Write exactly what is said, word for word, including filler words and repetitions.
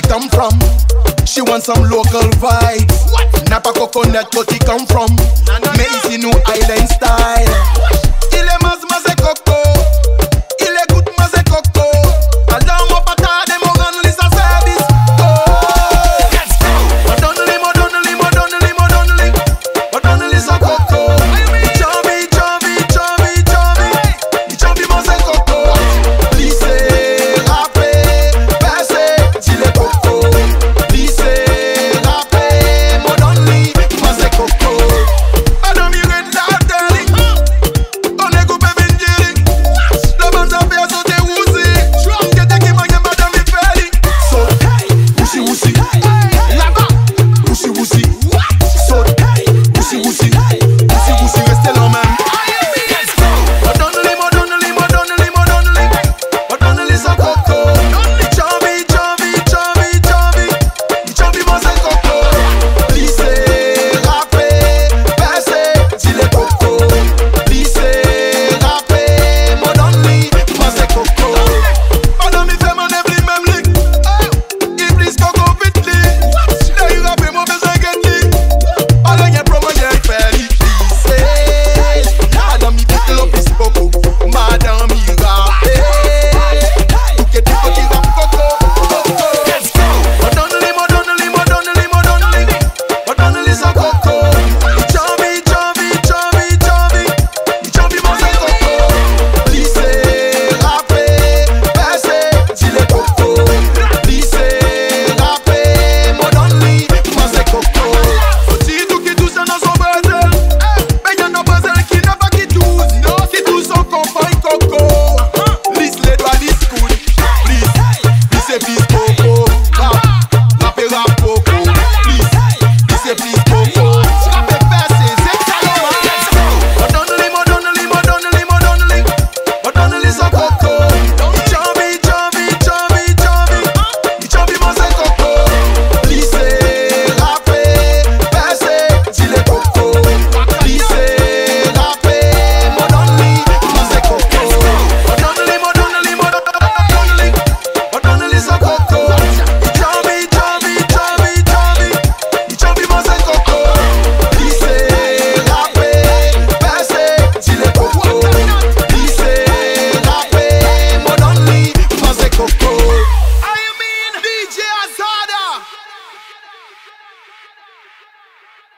come from. She wants some local vibes. Napa coconut what he come from. Mais ici nous island style. Il est mas mas et coco. Il est good mas et coco. Alors mon pata de mon rendre les service. Oh, modonne-les, modonne-les, modonne-les, modonne-les, modonne-les sans coco. Chombi, chombi, chombi, chombi, chombi mas et coco. Lycée, rappé, passé, dis les coco. Lycée, rappé, modonne-les, mas et coco. Madame, you get that dirty. On est coupé bindiri. Le bon affaire sauter wouzi. Qu'est-ce qui manque madame il fait. So, woussi woussi. Là-bas, woussi woussi. So, woussi woussi. Woussi woussi, restez là même. Modonne-les, modonne-les, modonne-les, modonne-les, modonne-les sans coco. Chombi, chombi, chombi, chombi, chombi mas et coco. Lycée, rappé, passé, dis les coco. Lycée, rappé, modonne-les, mas et coco. Madame il fait mon every même lick. Il brise coco vite li. D'ailleurs rappé mon besoin get li. Allez y'a promo y'a fait li. Lycée, madame il fait l'office coco. Madame il rappé. Tout que tu faut qu'il rappe coco. Modonne-les, modonne-les, modonne-les, modonne-les, modonne-les sans coco. Chombi, chombi, chombi, chombi, chombi mas et coco. Lycée, rappé, passé, dis les coco. Lycée, rappé, modonne-les, mas et coco. Aussi tout qui touche dans son buzzer. Mais y'en a buzzer qui n'a pas qui touche. Qui touche son compagne coco. Lisse les doigts, lisse coude. Please, lisse please coco. Rap, rappé rap coco. Please, lisse please coco. Rappé passé, c'est calme. Modonne-les, modonne-les, modonne-les, modonne-les, modonne-les sans coco. Chombi, chombi, chombi, chombi, chombi mas et coco. Lycée, rappé, passé, dis les coco. Lycée, rappé, modonne-les, mas et coco. Modonne-les, modonne-les, modonne-les, modonne-les sans coco. Chombi, chombi, chombi, chombi, chombi mas et coco. Lycée, rappé, passé, dis les coco. Lycée, rappé, modonne-les, mas et coco. I mean D J Azada.